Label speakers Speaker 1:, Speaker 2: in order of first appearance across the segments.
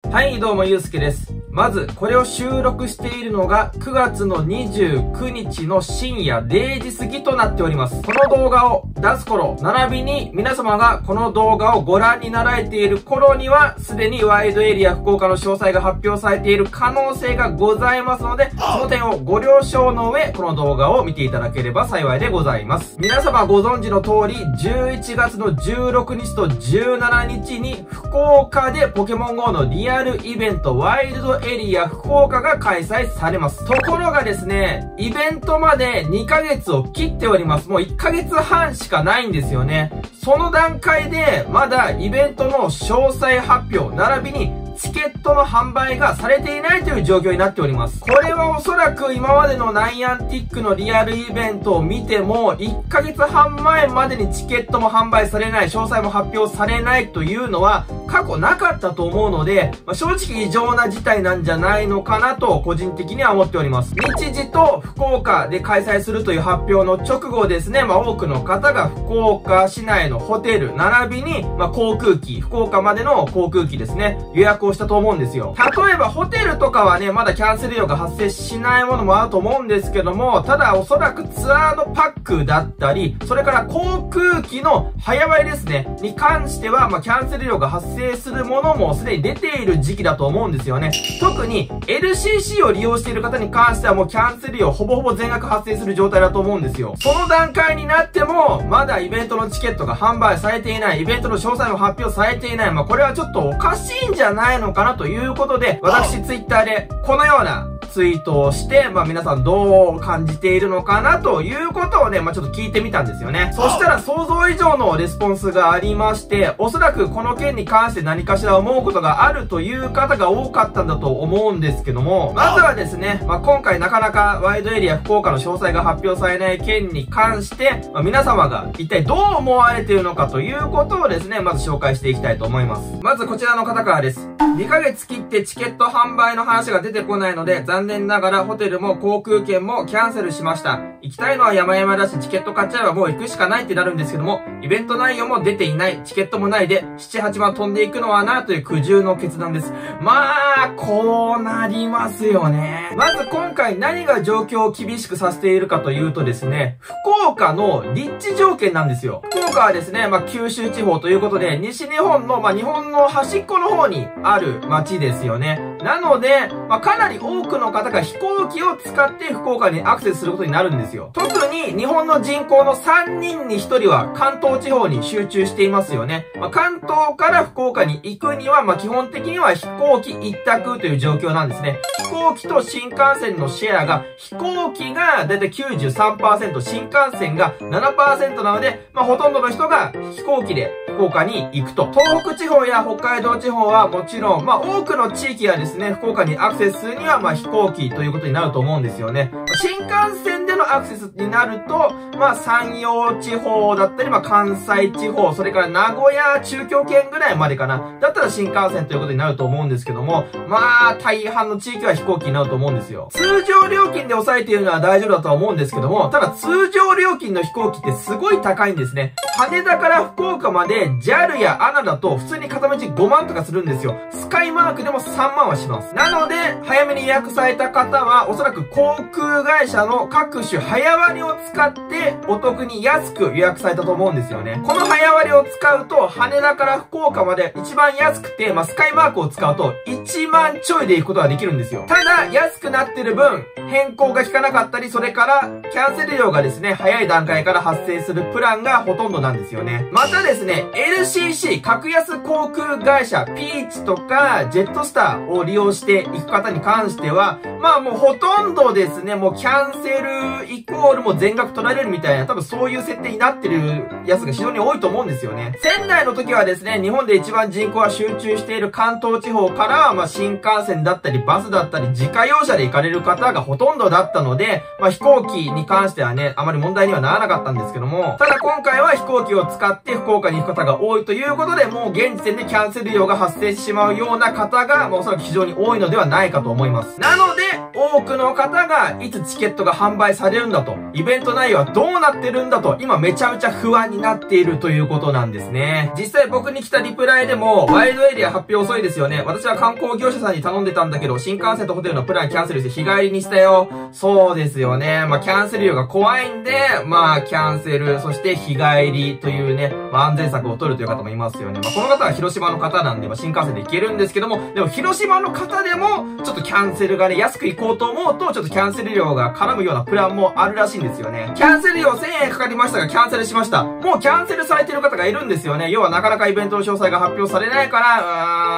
Speaker 1: はい、どうも、ゆうすけです。まず、これを収録しているのが9月の29日の深夜0時過ぎとなっております。この動画を出す頃、並びに皆様がこの動画をご覧になられている頃には、すでにワイドエリア福岡の詳細が発表されている可能性がございますので、その点をご了承の上、この動画を見ていただければ幸いでございます。皆様ご存知の通り、11月の16日と17日に福岡でポケモン GO のリアルイベントワイルドエリア福岡が開催されます。ところがですね、イベントまで2ヶ月を切っております。もう1ヶ月半しかないんですよね。その段階でまだイベントの詳細発表並びにチケットの販売がされていないという状況になっております。これはおそらく今までのナイアンティックのリアルイベントを見ても、1ヶ月半前までにチケットも販売されない、詳細も発表されないというのは過去なかったと思うので、正直異常な事態なんじゃないのかなと個人的には思っております。日時と福岡で開催するという発表の直後ですね、多くの方が福岡市内のホテル並びに、航空機、福岡までの航空機ですね、予約をしたと思うんですよ。例えばホテルとかはね、まだキャンセル料が発生しないものもあると思うんですけども、ただおそらくツアーのパックだったり、それから航空機の早割ですね、に関しては、キャンセル料が発生するものもすでに出ている時期だと思うんですよね。特に LCC を利用している方に関してはもうキャンセル料ほぼほぼ全額発生する状態だと思うんですよ。その段階になっても、まだイベントのチケットが販売されていない、イベントの詳細も発表されていない、これはちょっとおかしいんじゃないのかなということで、私ツイッターでこのようなツイートをして、皆さんどう感じているのかなということをね、ちょっと聞いてみたんですよね。そしたら想像以上のレスポンスがありまして、おそらくこの件に関して何かしら思うことがあるという方が多かったんだと思うんですけども、まずはですね、今回なかなかワイドエリア福岡の詳細が発表されない件に関して、皆様が一体どう思われているのかということをですね、まず紹介していきたいと思います。まずこちらの方からです。2ヶ月切ってチケット販売の話が出てこないので、残念ながらホテルも航空券もキャンセルしました。行きたいのは山々だし、チケット買っちゃえばもう行くしかないってなるんですけども、イベント内容も出ていない、チケットもないで、7、8万飛んでいくのはなという苦渋の決断です。こうなりますよね。まず今回何が状況を厳しくさせているかというとですね、福岡の立地条件なんですよ。福岡はですね、九州地方ということで、西日本の、日本の端っこの方にある町ですよね。なので、かなり多くの方が飛行機を使って福岡にアクセスすることになるんですよ。特に日本の人口の3人に1人は関東地方に集中していますよね。関東から福岡に行くには、基本的には飛行機一択という状況なんですね。飛行機と新幹線のシェアが、飛行機がだいたい 93%、新幹線が 7% なので、ほとんどの人が飛行機で福岡に行くと。東北地方や北海道地方はもちろん、多くの地域がですね、福岡にアクセスするには、飛行機ということになると思うんですよね。新幹線でのアクセスになると、山陽地方だったり、関西地方、それから名古屋中京圏ぐらいまでかな。だったら新幹線ということになると思うんですけども、大半の地域は飛行機になると思うんですよ。通常料金で抑えているのは大丈夫だとは思うんですけども、ただ通常料金の飛行機ってすごい高いんですね。羽田から福岡まで JAL や ANA だと普通に片道5万とかするんですよ。スカイマークでも3万はします。なので、早めに予約された方は、おそらく航空会社の各種早割を使ってお得に安く予約されたと思うんですよね。この早割を使うと、羽田から福岡まで一番安くて、スカイマークを使うと1万ちょいで行くことができるんですよ。ただ、安くなってる分、変更が効かなかったり、それからキャンセル料がですね、早い段階から発生するプランがほとんどなんですよね。またですね、LCC、格安航空会社、ピーチとか、ジェットスターを利用していく方に関しては、もうほとんどですね、もうキャンセルイコールも全額取られるみたいな、多分そういう設定になってるやつが非常に多いと思うんですよね。仙台の時はですね、日本で一番人口が集中している関東地方から、新幹線だったり、バスだったり、自家用車で行かれる方がほとんどだったので、飛行機に関してはね、あまり問題にはならなかったんですけども、ただ今回は飛行機を使って福岡に行く方が多いということで、もう現時点でキャンセル料が発生してしまうような方が、おそらく非常に多いのではないかと思います。なので、 多くの方がいつチケットが販売されるんだと、イベント内容はどうなってるんだと、今めちゃめちゃ不安になっているということなんですね。実際僕に来たリプライでも、ワイドエリア発表遅いですよね。私は観光業者さんに頼んでたんだけど、新幹線とホテルのプランキャンセルして日帰りにしたよ。そうですよね。キャンセル料が怖いんで、キャンセル、そして日帰りというね、安全策を取るという方もいますよね。この方は広島の方なんで、新幹線で行けるんですけども、でも広島の方でも、ちょっとキャンセルがね、安く行こうと思うと、ちょっとキャンセル料が絡むようなプランもあるらしいんですよね。キャンセル料1000円かかりましたが、キャンセルしました。もうキャンセルされてる方がいるんですよね。要はなかなかイベントの詳細が発表されないから、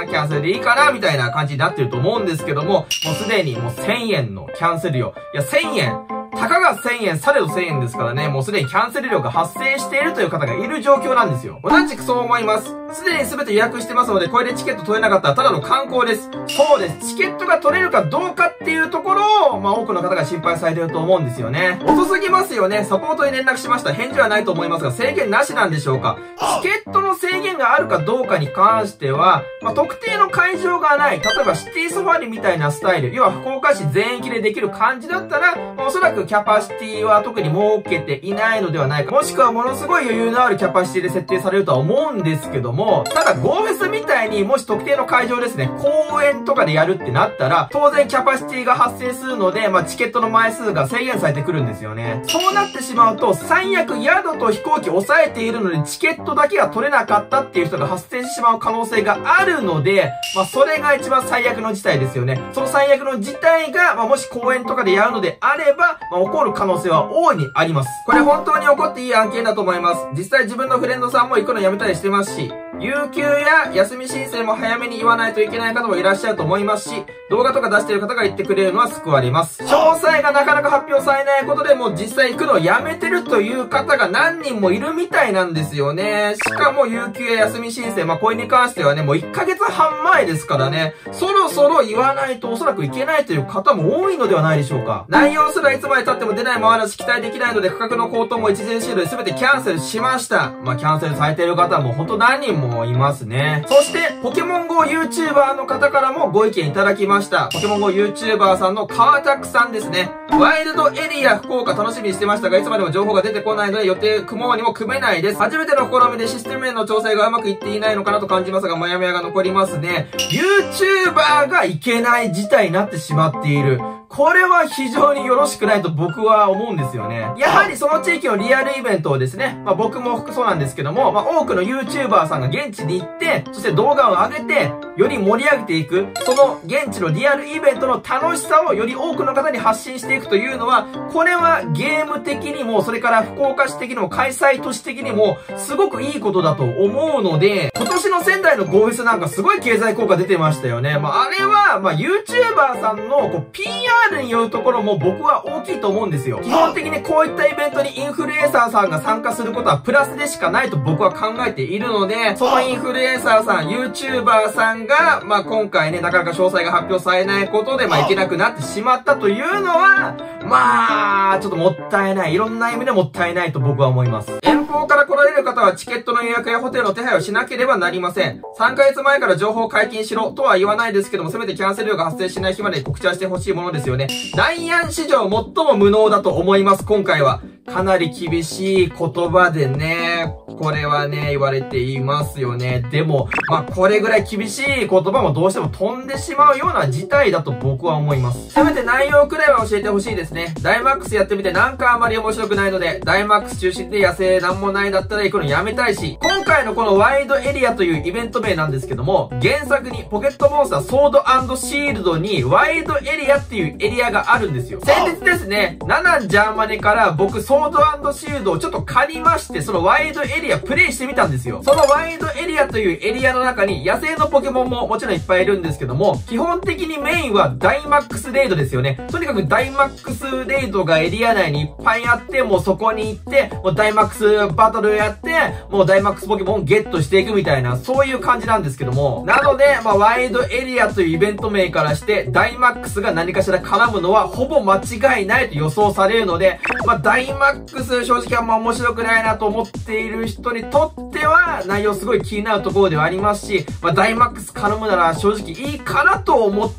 Speaker 1: キャンセルでいいかな、みたいな感じになってると思うんですけども、もうすでにもう1000円のキャンセル料。いや、1000円。たかが1000円、されど1000円ですからね、もうすでにキャンセル料が発生しているという方がいる状況なんですよ。同じくそう思います。すでに全て予約してますので、これでチケット取れなかったらただの観光です。そうです。チケットが取れるかどうかっていうところを、多くの方が心配されてると思うんですよね。遅すぎますよね。サポートに連絡しました。返事はないと思いますが、制限なしなんでしょうか。チケットの制限があるかどうかに関しては、特定の会場がない。例えばシティソファリみたいなスタイル、要は福岡市全域でできる感じだったら、おそらくキャパシティは特に設けていないのではないか。もしくはものすごい余裕のあるキャパシティで設定されるとは思うんですけども、ただゴーフェスみたいにもし特定の会場ですね、公園とかでやるってなったら、当然キャパシティが発生するので、チケットの枚数が制限されてくるんですよね。そうなってしまうと、最悪宿と飛行機を抑えているので、チケットだけが取れなかったっていう人が発生してしまう可能性があるので、それが一番最悪の事態ですよね。その最悪の事態が、もし公園とかでやるのであれば、起こる可能性は大いにあります。これ本当に起こっていい案件だと思います。実際自分のフレンドさんも行くのやめたりしてますし、有給や休み申請も早めに言わないといけない方もいらっしゃると思いますし、動画とか出してる方が言ってくれるのは救われます。詳細がなかなか発表されないことでもう実際行くのをやめてるという方が何人もいるみたいなんですよね。しかも有給や休み申請、これに関してはね、もう1ヶ月半前ですからね、そろそろ言わないとおそらくいけないという方も多いのではないでしょうか。内容すらいつまで経っても出ないままだし期待できないので価格の高騰も一前終了で全てキャンセルしました。キャンセルされている方はもうほんと何人もいますね。そして、ポケモン GO YouTuber の方からもご意見いただきました。ポケモン GO YouTuber さんの川拓さんですね。ワイルドエリア福岡楽しみにしてましたが、いつまでも情報が出てこないので予定組もうにも組めないです。初めての試みでシステム面の調整がうまくいっていないのかなと感じますが、もやもやが残りますね。YouTuber がいけない事態になってしまっている。これは非常によろしくないと僕は思うんですよね。やはりその地域のリアルイベントをですね、僕もそうなんですけども、多くの YouTuber さんが現地に行って、そして動画を上げて、より盛り上げていく、その現地のリアルイベントの楽しさをより多くの方に発信していくというのは、これはゲーム的にも、それから福岡市的にも、開催都市的にも、すごくいいことだと思うので、今年の仙台のゴーフェスなんかすごい経済効果出てましたよね。あれは、YouTuber さんのPR によるところも僕は大きいと思うんですよ。基本的にこういったイベントにインフルエンサーさんが参加することはプラスでしかないと僕は考えているので、そのインフルエンサーさん、YouTuber さんが、今回ね、なかなか詳細が発表されないことで、いけなくなってしまったというのは、ちょっともったいない。いろんな意味でもったいないと僕は思います。遠方から来られる方はチケットの予約やホテルの手配をしなければなりません。3ヶ月前から情報解禁しろとは言わないですけども、せめてキャンセル料が発生しない日まで告知はしてほしいものですよね。ダイアン史上最も無能だと思います、今回は。かなり厳しい言葉でね、これはね、言われていますよね。でも、これぐらい厳しい言葉もどうしても飛んでしまうような事態だと僕は思います。せめて内容くらいは教えてほしいですね。ダイマックスやってみてなんかあまり面白くないので、ダイマックス中心で野生なんもないだったら行くのやめたいし、今回のこのワイドエリアというイベント名なんですけども、原作にポケットモンスターソード&シールドにワイドエリアっていうエリアがあるんですよ。先日ですね、ナナンジャーマネから僕ソード&シールドをちょっと借りまして、そのワイドエリアプレイしてみたんですよ。そのワイドエリアというエリアの中に野生のポケモンももちろんいっぱいいるんですけども、基本的にメインはダイマックスレイドですよね。とにかくダイマックスレイドがエリア内にいっぱいあって、もうそこに行って、もうダイマックスバトルやって、もうダイマックスポケモンをゲットしていくみたいな、そういう感じなんですけども。なので、ワイドエリアというイベント名からして、ダイマックスが何かしら絡むのはほぼ間違いないと予想されるので、ダイマックス正直あんま面白くないなと思っている人にとっては、内容すごい気になるところではありますし、ダイマックス絡むなら正直いいかなと思って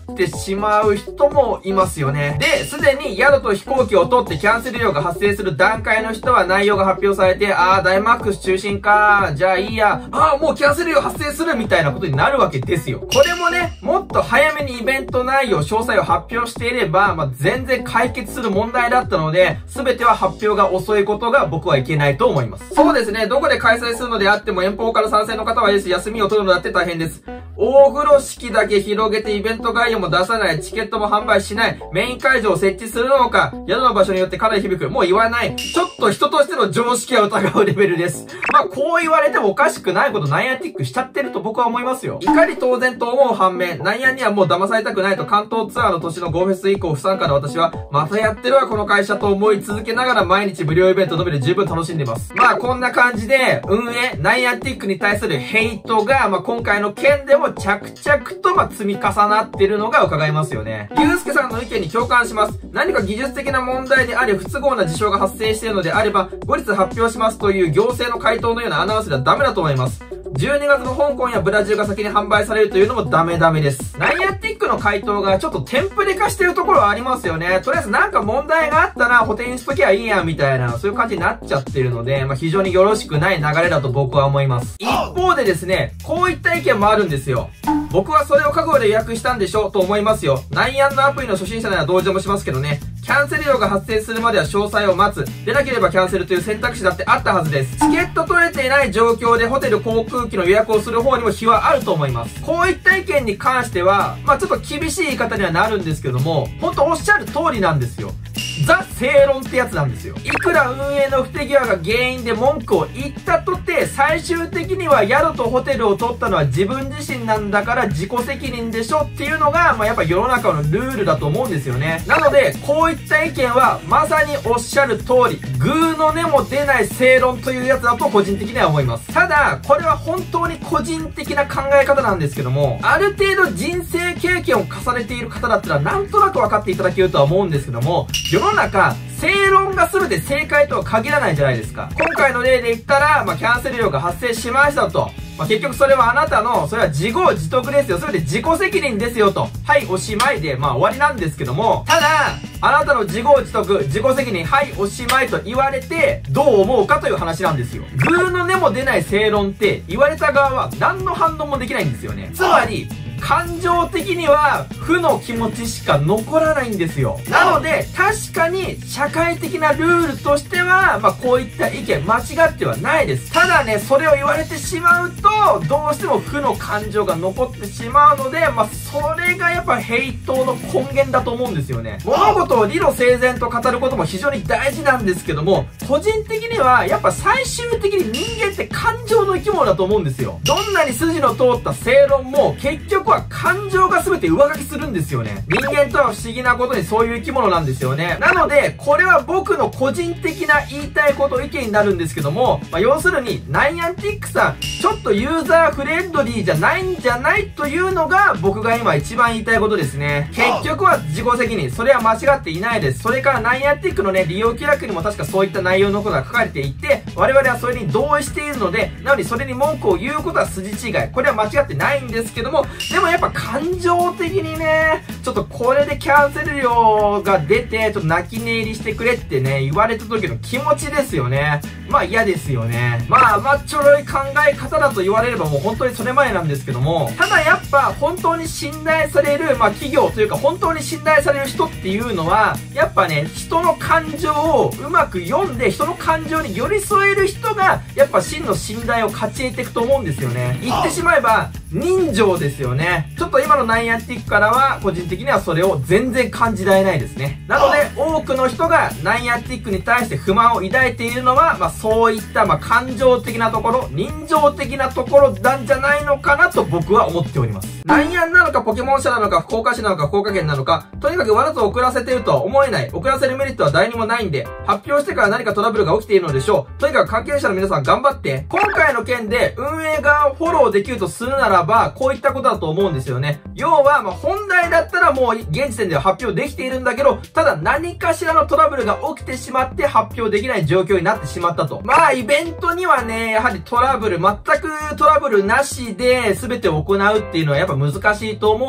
Speaker 1: ってしまう人もいますよね。で、すでに宿と飛行機を取ってキャンセル料が発生する段階の人は内容が発表されて、大マックス中心か、じゃあいいや、もうキャンセル料発生するみたいなことになるわけですよ。これもね、もっと早めにイベント内容、詳細を発表していれば、全然解決する問題だったので、すべては発表が遅いことが僕はいけないと思います。そうですね、どこで開催するのであっても遠方から参戦の方は休みを取るのだって大変です。大風呂敷だけ広げてイベント概要も出さない、チケットも販売しない、メイン会場を設置するのか、宿の場所によってかなり響く。もう言わない。ちょっと人としての常識は疑うレベルです。こう言われてもおかしくないことナイアンティックしちゃってると僕は思いますよ。怒り当然と思う反面、ナイアンにはもう騙されたくないと関東ツアーの年のゴーフェス以降不参加の私は、またやってるわこの会社と思い続けながら毎日無料イベントのみで十分楽しんでます。こんな感じで、運営、ナイアンティックに対するヘイトが、今回の件でも着々と積み重なってるのが伺えますよね。ゆうすけさんの意見に共感します。何か技術的な問題であり不都合な事象が発生しているのであれば、後日発表しますという行政の回答のようなアナウンスではダメだと思います。12月の香港やブラジルが先に販売されるというのもダメです。ナイアンティックの回答がちょっとテンプレ化してるところはありますよね。とりあえずなんか問題があったら補填しときゃいいやみたいな、そういう感じになっちゃってるので、非常によろしくない流れだと僕は思います。一方でですね、こういった意見もあるんですよ。僕はそれを覚悟で予約したんでしょと思いますよ。ナイアンのアプリの初心者なら同情もしますけどね。キャンセル料が発生するまでは詳細を待つ。でなければキャンセルという選択肢だってあったはずです。チケット取れていない状況でホテル航空機の予約をする方にも非はあると思います。こういった意見に関しては、ちょっと厳しい言い方にはなるんですけども、ほんとおっしゃる通りなんですよ。ザ正論ってやつなんですよ。いくら運営の不手際が原因で文句を言ったとて、最終的には宿とホテルを取ったのは自分自身なんだから自己責任でしょっていうのが、やっぱ世の中のルールだと思うんですよね。なので、こういった意見はまさにおっしゃる通り、グーの根も出ない正論というやつだと個人的には思います。ただ、これは本当に個人的な考え方なんですけども、ある程度人生経験を重ねている方だったらなんとなく分かっていただけるとは思うんですけども、世の中、正論が全て正解とは限らないじゃないですか。今回の例で言ったら、キャンセル料が発生しましたと。結局それはあなたの、それは自業自得ですよ。全て自己責任ですよと。はい、おしまいで、終わりなんですけども、ただ、あなたの自業自得、自己責任、はい、おしまいと言われて、どう思うかという話なんですよ。グーの根も出ない正論って、言われた側は何の反応もできないんですよね。つまり、感情的には負の気持ちしか残らないんですよ。なので、確かに社会的なルールとしては、こういった意見間違ってはないです。ただね、それを言われてしまうと、どうしても負の感情が残ってしまうので、それがやっぱヘイトの根源だと思うんですよね。物事を理路整然と語ることも非常に大事なんですけども、個人的にはやっぱ最終的に人間って感情の生き物だと思うんですよ。どんなに筋の通った正論も結局は感情が全て上書きするんですよね。人間とは不思議なことにそういう生き物なんですよね。なので、これは僕の個人的な言いたいこと、意見になるんですけども、要するに、ナイアンティックさん、ちょっとユーザーフレンドリーじゃないんじゃないというのが、僕が今一番言いたいことですね。結局は自己責任。それは間違っていないです。それからナイアンティックのね、利用規約にも確かそういった内容のことが書かれていて、我々はそれに同意しているので、なのにそれに文句を言うことは筋違い。これは間違ってないんですけども、でもやっぱ感情的にね、ちょっとこれでキャンセル料が出て、ちょっと泣き寝入りしてくれってね、言われた時の気持ちですよね。嫌ですよね。ちょろい考え方だと言われればもう本当にそれまでなんですけども、ただやっぱ本当に信頼される、企業というか本当に信頼される人っていうのは、やっぱね、人の感情をうまく読んで、人の感情に寄り添える人が、やっぱ真の信頼を勝ち得ていくと思うんですよね。言ってしまえば、人情ですよね。ちょっと今のナイアンティックからは、個人的にはそれを全然感じられないですね。なので、多くの人がナイアンティックに対して不満を抱いているのは、そういった、感情的なところ、人情的なところなんじゃないのかなと僕は思っております。ナイアンなのか、ポケモン社なのか、福岡市なのか、福岡県なのか、とにかくわざと遅らせてるとは思えない。遅らせるメリットは誰にもないんで、発表してから何かトラブルが起きているのでしょう。とにかく関係者の皆さん頑張って、今回の件で運営側をフォローできるとするならば、こういったことだと思うんですよね。要は、本来だったらもう現時点では発表できているんだけど、ただ何かしらのトラブルが起きてしまって発表できない状況になってしまったと。イベントにはね、やはりトラブル、全くトラブルなしで全てを行うっていうのはやっぱ難しいと思うので、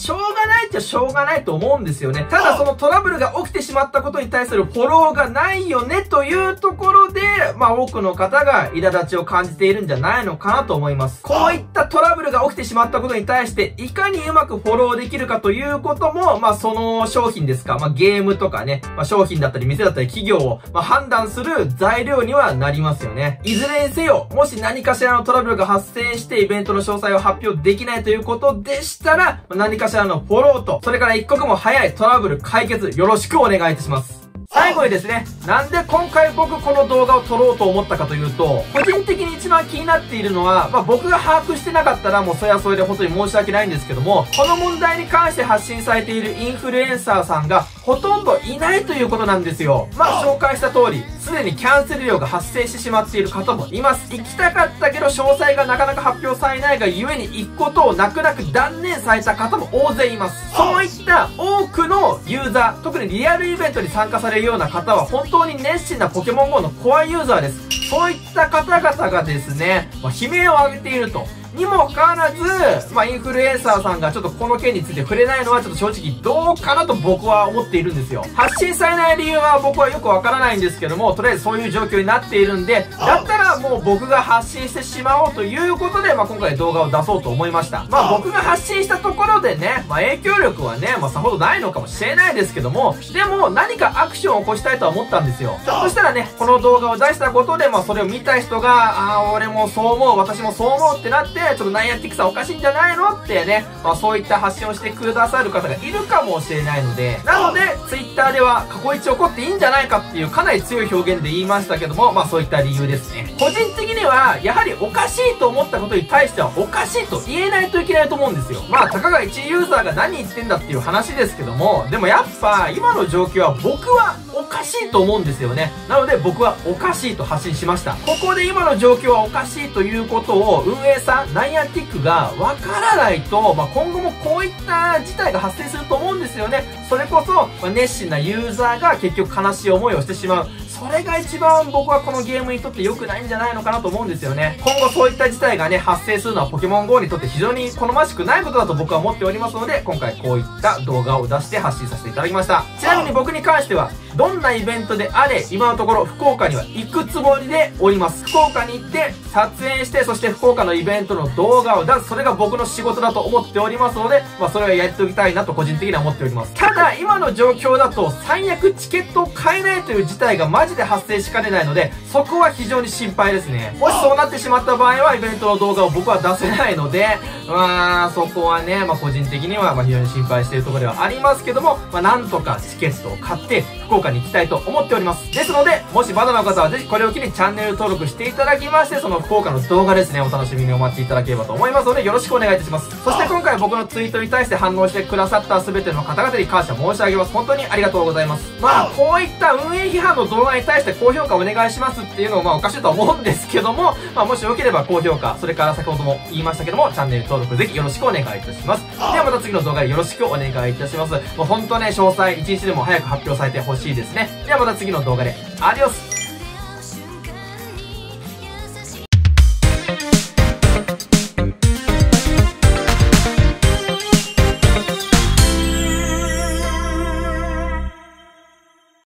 Speaker 1: しょうがないっちゃしょうがないと思うんですよね。ただそのトラブルが起きてしまったことに対するフォローがないよねというところで、多くの方が苛立ちを感じているんじゃないのかなと思います。こういったトラブルが起きてしまったことに対して、いかにうまくフォローできるかということも、その商品ですか、ゲームとかね、商品だったり店だったり企業を、判断する材料にはなりますよね。いずれにせよ、もし何かしらのトラブルが発生してイベントの詳細を発表できないということでしたら、何かしらのフォローと、それから一刻も早いトラブル解決よろしくお願いいたします。最後にですね、なんで今回僕この動画を撮ろうと思ったかというと、個人的に一番気になっているのは、僕が把握してなかったらもうそれはそれで本当に申し訳ないんですけども、この問題に関して発信されているインフルエンサーさんがほとんどいないということなんですよ。紹介した通り、すでにキャンセル料が発生してしまっている方もいます。行きたかったけど詳細がなかなか発表されないがゆえに行くことを泣く泣く断念された方も大勢います。そういった多くのユーザー、特にリアルイベントに参加されるような方は本当に熱心なポケモン GO のコアユーザーです。そういった方々がですね、悲鳴を上げていると。にもかかわらず、インフルエンサーさんがちょっとこの件について触れないのはちょっと正直どうかなと僕は思っているんですよ。発信されない理由は僕はよくわからないんですけども、とりあえずそういう状況になっているんで、だったらもう僕が発信してしまおうということで、今回動画を出そうと思いました。僕が発信したところでね、影響力はね、さほどないのかもしれないですけども、でも何かアクションを起こしたいとは思ったんですよ。そしたらね、この動画を出したことで、それを見た人が、俺もそう思う、私もそう思うってなって、ちょっとナイアンティクさんおかしいんじゃないのってね、そういった発信をしてくださる方がいるかもしれないので、なので、ツイッターでは過去一起こっていいんじゃないかっていうかなり強い表現で言いましたけども、そういった理由ですね。個人的には、やはりおかしいと思ったことに対してはおかしいと言えないといけないと思うんですよ。たかが一ユーザーが何言ってんだっていう話ですけども、でもやっぱ、今の状況は僕はおかしいと思うんですよね。なので僕はおかしいと発信しました。ここで今の状況はおかしいということを運営さん、ナイアンティックがわからないと、今後もこういった事態が発生すると思うんですよね。それこそ、熱心なユーザーが結局悲しい思いをしてしまう。それが一番僕はこのゲームにとって良くないんじゃないのかなと思うんですよね。今後そういった事態がね、発生するのはポケモン GO にとって非常に好ましくないことだと僕は思っておりますので、今回こういった動画を出して発信させていただきました。ちなみに僕に関しては、どんなイベントであれ、今のところ福岡には行くつもりでおります。福岡に行って撮影して、そして福岡のイベントの動画を出す。それが僕の仕事だと思っておりますので、それはやっておきたいなと個人的には思っております。ただ、今の状況だと最悪チケットを買えないという事態がマジで発生しかねないので、そこは非常に心配ですね。もしそうなってしまった場合は、イベントの動画を僕は出せないので、そこはね、個人的には非常に心配しているところではありますけども、なんとかチケットを買って、福岡に行きたいと思っております。ですので、もしまだの方はぜひこれを機にチャンネル登録していただきまして、その福岡の動画ですね、お楽しみにお待ちいただければと思いますので、よろしくお願いいたします。そして今回僕のツイートに対して反応してくださった全ての方々に感謝申し上げます。本当にありがとうございます。こういった運営批判の動画に対して高評価お願いしますっていうのもおかしいとは思うんですけども、もしよければ高評価、それから先ほども言いましたけども、チャンネル登録ぜひよろしくお願いいたします。ではまた次の動画でよろしくお願いいたします。本当ね、詳細一日でも早く発表されてほしいですね。ではまた次の動画で、アディオス。